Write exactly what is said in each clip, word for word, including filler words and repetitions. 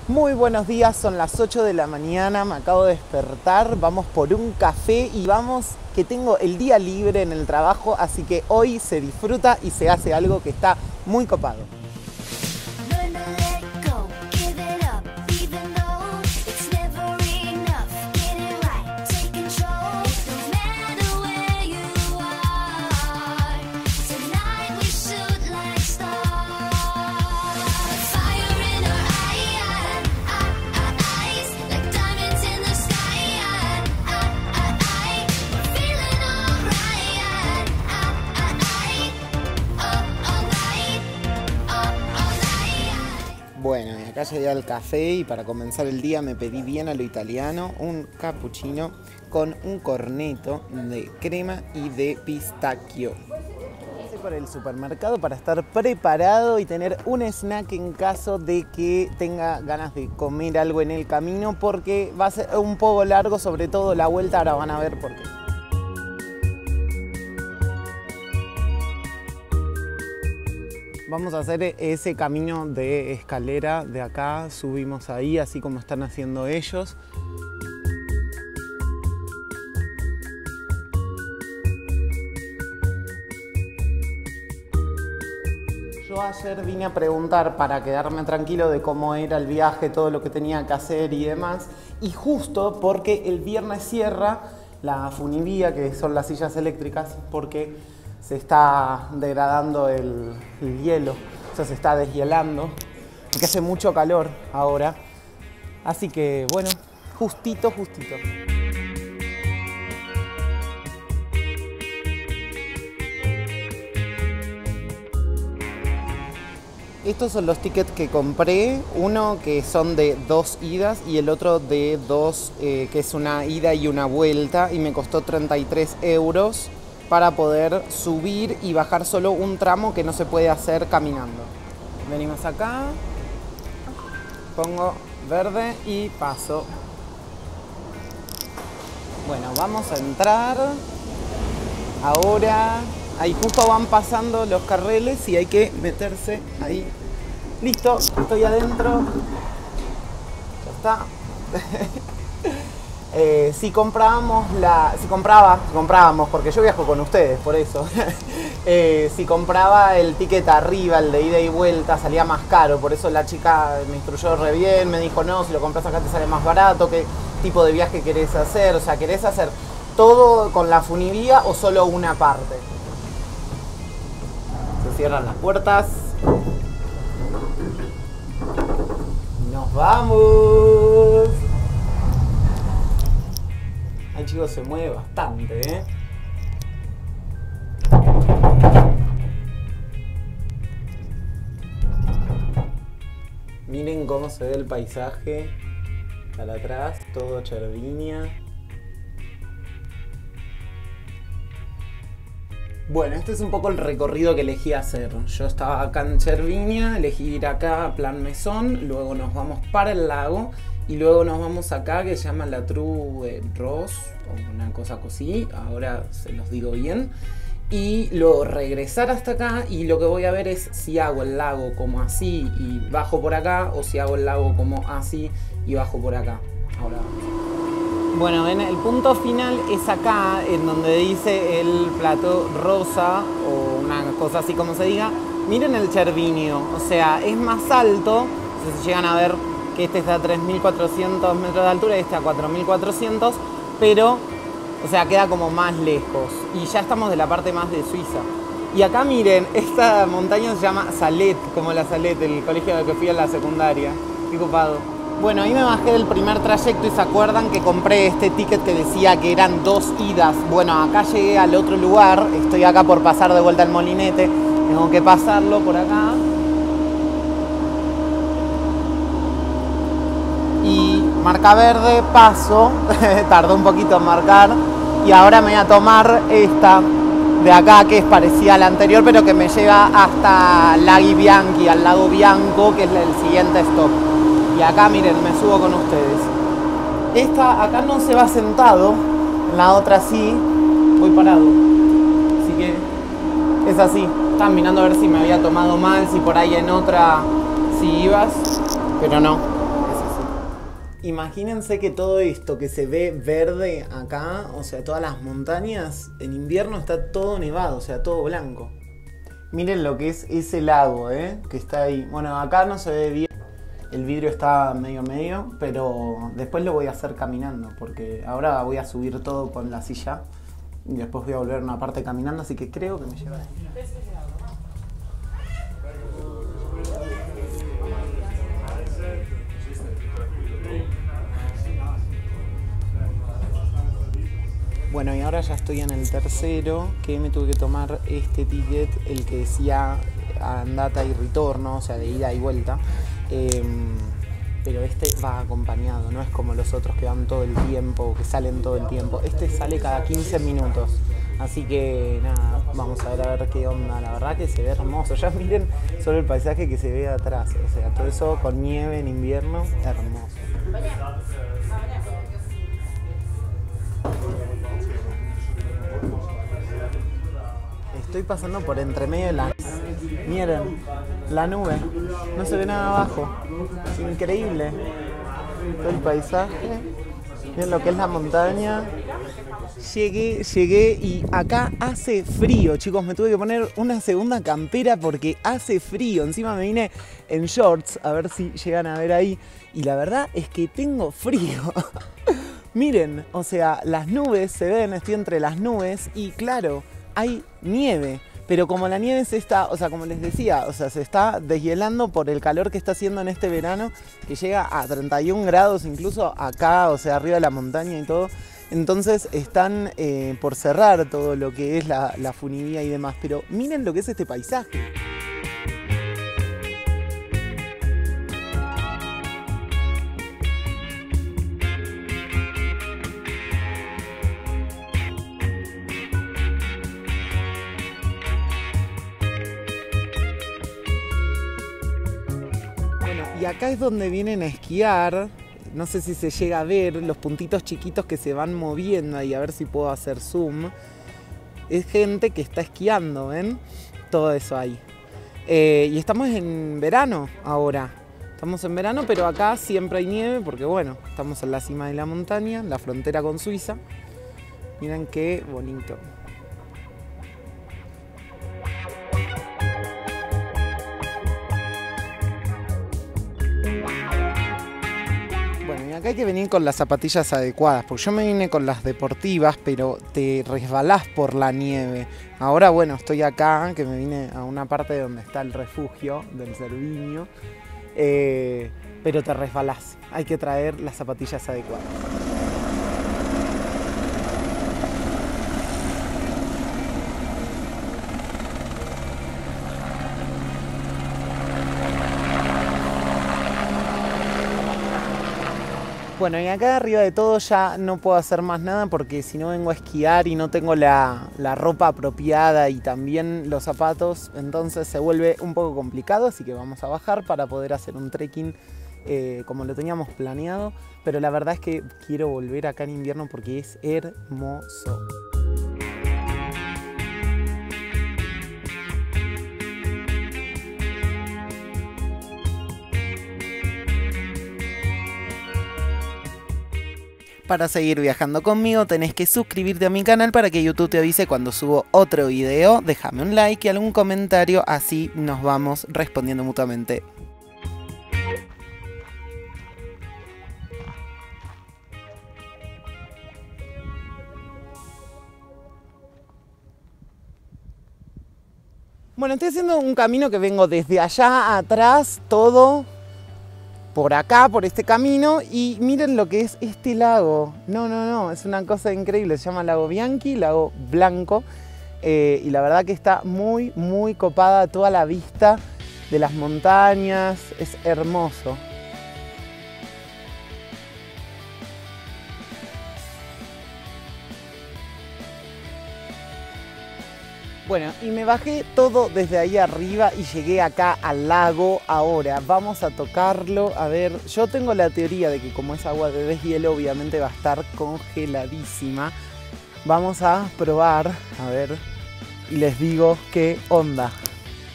Muy buenos días, son las ocho de la mañana, me acabo de despertar, vamos por un café y vamos que tengo el día libre en el trabajo, así que hoy se disfruta y se hace algo que está muy copado. Bueno, y acá llegué al café y para comenzar el día me pedí bien a lo italiano un cappuccino con un corneto de crema y de pistachio. Pasé por el supermercado para estar preparado y tener un snack en caso de que tenga ganas de comer algo en el camino, porque va a ser un poco largo, sobre todo la vuelta, ahora van a ver por qué. Vamos a hacer ese camino de escalera de acá, subimos ahí, así como están haciendo ellos. Yo ayer vine a preguntar para quedarme tranquilo de cómo era el viaje, todo lo que tenía que hacer y demás. Y justo porque el viernes cierra la funivía, que son las sillas eléctricas, porque se está degradando el, el hielo, o sea, se está deshielando, porque hace mucho calor ahora. Así que, bueno, justito, justito. Estos son los tickets que compré, uno que son de dos idas y el otro de dos, eh, que es una ida y una vuelta, y me costó treinta y tres euros. Para poder subir y bajar solo un tramo que no se puede hacer caminando. Venimos acá, pongo verde y paso. Bueno, vamos a entrar. Ahora, ahí justo van pasando los carriles y hay que meterse ahí. Listo, estoy adentro. Ya está. Eh, si comprábamos la... Si compraba, si comprábamos, porque yo viajo con ustedes, por eso. eh, si compraba el ticket arriba, el de ida y vuelta, salía más caro. Por eso la chica me instruyó re bien, me dijo, no, si lo compras acá te sale más barato. ¿Qué tipo de viaje querés hacer? O sea, ¿querés hacer todo con la funivía o solo una parte? Se cierran las puertas. ¡Nos vamos! Ay, chicos, se mueve bastante, ¿eh? Miren cómo se ve el paisaje para atrás, todo Cervinia. Bueno, este es un poco el recorrido que elegí hacer. Yo estaba acá en Cervinia, elegí ir acá a Plan Mesón, luego nos vamos para el lago y luego nos vamos acá que se llama La True Rose o una cosa así, ahora se los digo bien. Y luego regresar hasta acá y lo que voy a ver es si hago el lago como así y bajo por acá o si hago el lago como así y bajo por acá. Ahora bueno, ven, el punto final es acá, en donde dice el plateau rosa, o una cosa así como se diga. Miren el Cervinio, o sea, es más alto, no sé si llegan a ver que este está a tres mil cuatrocientos metros de altura y este a cuatro mil cuatrocientos, pero, o sea, queda como más lejos. Y ya estamos de la parte más de Suiza. Y acá miren, esta montaña se llama Salet, como la Salet, el colegio al que fui a la secundaria. Qué copado. Bueno, ahí me bajé del primer trayecto y se acuerdan que compré este ticket que decía que eran dos idas. Bueno, acá llegué al otro lugar, estoy acá por pasar de vuelta al molinete, tengo que pasarlo por acá. Y marca verde, paso, tardó un poquito en marcar. Y ahora me voy a tomar esta de acá que es parecida a la anterior, pero que me lleva hasta Laghi Bianchi, al lago Bianco, que es el siguiente stop. Y acá miren, me subo con ustedes. Esta acá no se va sentado, en la otra sí, voy parado. Así que es así. Estaba mirando a ver si me había tomado mal, si por ahí en otra si ibas, pero no, es Imagínense que todo esto que se ve verde acá, o sea, todas las montañas, en invierno está todo nevado, o sea, todo blanco. Miren lo que es ese lago, ¿eh? Que está ahí. Bueno, acá no se ve bien. El vidrio está medio medio, pero después lo voy a hacer caminando, porque ahora voy a subir todo con la silla y después voy a volver a una parte caminando, así que creo que me lleva ahí. Bueno, y ahora ya estoy en el tercero, que me tuve que tomar este ticket, el que decía andata y retorno, o sea, de ida y vuelta. Eh, pero este va acompañado, no es como los otros que van todo el tiempo, que salen todo el tiempo. Este sale cada quince minutos. Así que nada, vamos a ver a ver qué onda. La verdad que se ve hermoso. Ya miren solo el paisaje que se ve atrás. O sea, todo eso con nieve en invierno, hermoso. Estoy pasando por entre medio de la... Miren, la nube. No se ve nada abajo. Es increíble. Todo el paisaje. Miren lo que es la montaña. Llegué, llegué y acá hace frío, chicos. Me tuve que poner una segunda campera porque hace frío. Encima me vine en shorts, a ver si llegan a ver ahí. Y la verdad es que tengo frío. Miren, o sea, las nubes se ven, estoy entre las nubes y claro, hay nieve. Pero como la nieve se está, o sea, como les decía, o sea, se está deshielando por el calor que está haciendo en este verano, que llega a treinta y un grados incluso acá, o sea, arriba de la montaña y todo. Entonces están eh, por cerrar todo lo que es la, la funivía y demás. Pero miren lo que es este paisaje. Y acá es donde vienen a esquiar, no sé si se llega a ver los puntitos chiquitos que se van moviendo ahí, a ver si puedo hacer zoom. Es gente que está esquiando, ¿ven? Todo eso ahí. Eh, y estamos en verano ahora. Estamos en verano, pero acá siempre hay nieve porque, bueno, estamos en la cima de la montaña, la frontera con Suiza. Miren qué bonito. Acá hay que venir con las zapatillas adecuadas, porque yo me vine con las deportivas, pero te resbalás por la nieve. Ahora, bueno, estoy acá, que me vine a una parte donde está el refugio del Cerviño, eh, pero te resbalás. Hay que traer las zapatillas adecuadas. Bueno, y acá arriba de todo ya no puedo hacer más nada porque si no vengo a esquiar y no tengo la, la ropa apropiada y también los zapatos, entonces se vuelve un poco complicado, así que vamos a bajar para poder hacer un trekking eh, como lo teníamos planeado, pero la verdad es que quiero volver acá en invierno porque es hermoso. Para seguir viajando conmigo tenés que suscribirte a mi canal para que YouTube te avise cuando subo otro video. Déjame un like y algún comentario, así nos vamos respondiendo mutuamente. Bueno, estoy haciendo un camino que vengo desde allá atrás, todo por acá, por este camino, y miren lo que es este lago. No, no, no, es una cosa increíble. Se llama Lago Bianchi, Lago Blanco, eh, y la verdad que está muy, muy copada toda la vista de las montañas. Es hermoso. Bueno, y me bajé todo desde ahí arriba y llegué acá al lago. Ahora vamos a tocarlo. A ver, yo tengo la teoría de que como es agua de deshielo, obviamente va a estar congeladísima. Vamos a probar, a ver, y les digo qué onda.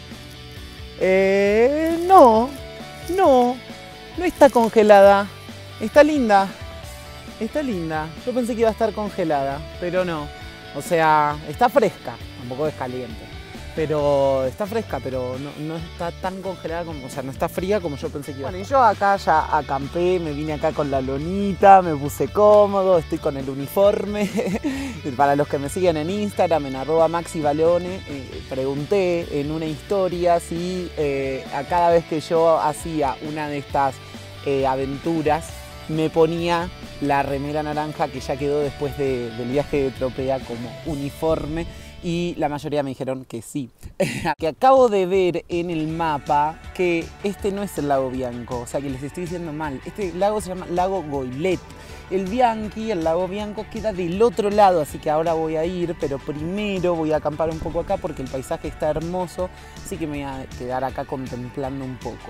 Eh, no, no, no está congelada. Está linda. Está linda. Yo pensé que iba a estar congelada, pero no. O sea, está fresca. Tampoco es caliente. Pero está fresca, pero no, no está tan congelada como, o sea, no está fría como yo pensé que iba a estar. Bueno, y yo acá ya acampé, me vine acá con la lonita, me puse cómodo, estoy con el uniforme. Para los que me siguen en Instagram, en arroba maxibalone, eh, pregunté en una historia si eh, a cada vez que yo hacía una de estas eh, aventuras, me ponía la remera naranja que ya quedó después de, del viaje de Tropea como uniforme. Y la mayoría me dijeron que sí. Que acabo de ver en el mapa que este no es el lago Bianco, o sea que les estoy diciendo mal. Este lago se llama Lago Goylet. El Bianchi, el lago Bianco, queda del otro lado, así que ahora voy a ir, pero primero voy a acampar un poco acá porque el paisaje está hermoso, así que me voy a quedar acá contemplando un poco.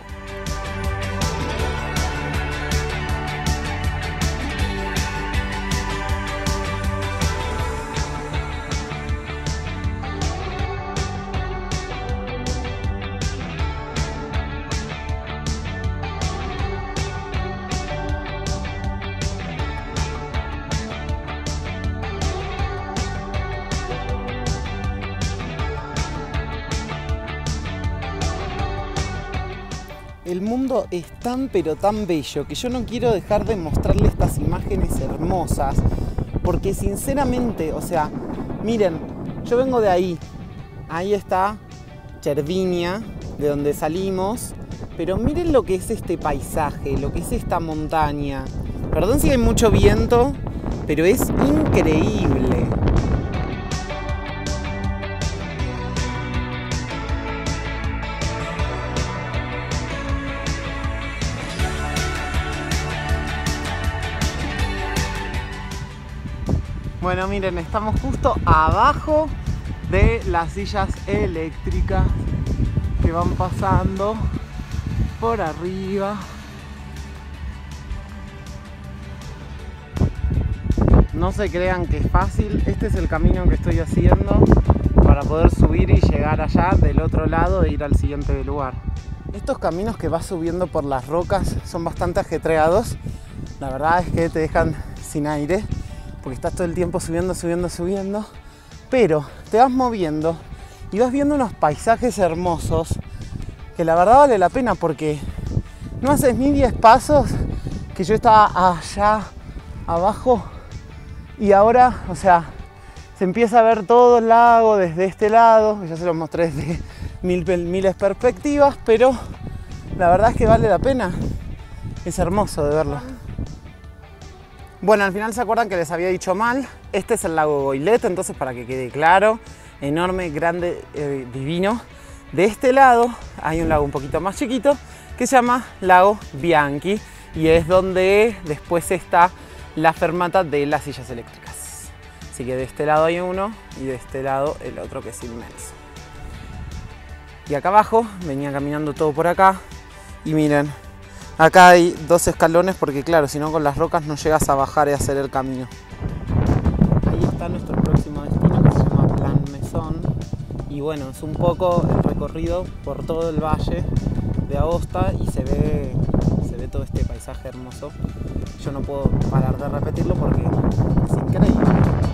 El mundo es tan pero tan bello que yo no quiero dejar de mostrarle estas imágenes hermosas porque sinceramente, o sea, miren, yo vengo de ahí, ahí está Chervinia, de donde salimos, pero miren lo que es este paisaje, lo que es esta montaña. Perdón si hay mucho viento, pero es increíble. Bueno, miren, estamos justo abajo de las sillas eléctricas que van pasando por arriba. No se crean que es fácil, este es el camino que estoy haciendo para poder subir y llegar allá del otro lado e ir al siguiente lugar. Estos caminos que vas subiendo por las rocas son bastante ajetreados, la verdad es que te dejan sin aire, porque estás todo el tiempo subiendo, subiendo, subiendo, pero te vas moviendo y vas viendo unos paisajes hermosos que la verdad vale la pena porque no haces ni diez pasos que yo estaba allá abajo y ahora, o sea, se empieza a ver todo el lago desde este lado, ya se lo mostré desde mil, miles perspectivas, pero la verdad es que vale la pena, es hermoso de verlo. Bueno, al final se acuerdan que les había dicho mal, este es el lago Goylet, entonces para que quede claro, enorme, grande, eh, divino. De este lado hay un lago un poquito más chiquito que se llama Lago Bianchi y es donde después está la fermata de las sillas eléctricas. Así que de este lado hay uno y de este lado el otro que es inmenso. Y acá abajo, venía caminando todo por acá y miren, acá hay dos escalones porque claro, si no con las rocas no llegas a bajar y hacer el camino. Ahí está nuestro próximo destino que se llama Plan Mesón. Y bueno, es un poco el recorrido por todo el valle de Aosta y se ve, se ve todo este paisaje hermoso. Yo no puedo parar de repetirlo porque es increíble.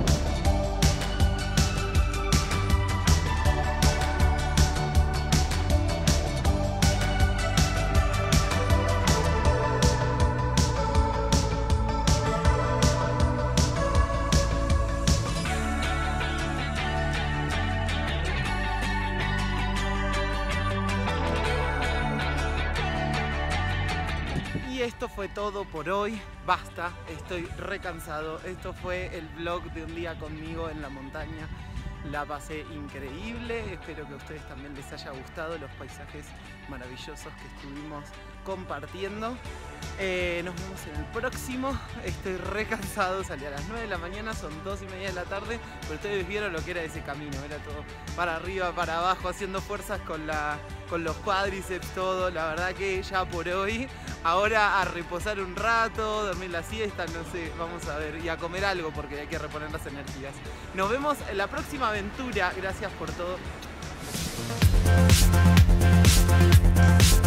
Y esto fue todo por hoy, basta, estoy recansado. Esto fue el vlog de un día conmigo en la montaña. La pasé increíble, espero que a ustedes también les haya gustado los paisajes maravillosos que estuvimos compartiendo. Eh, nos vemos en el próximo, estoy re cansado, salí a las nueve de la mañana, son dos y media de la tarde, pero ustedes vieron lo que era ese camino, era todo para arriba, para abajo, haciendo fuerzas con, la, con los cuádriceps, todo. La verdad que ya por hoy, ahora a reposar un rato, dormir la siesta, no sé, vamos a ver, y a comer algo porque hay que reponer las energías. Nos vemos en la próxima aventura, gracias por todo.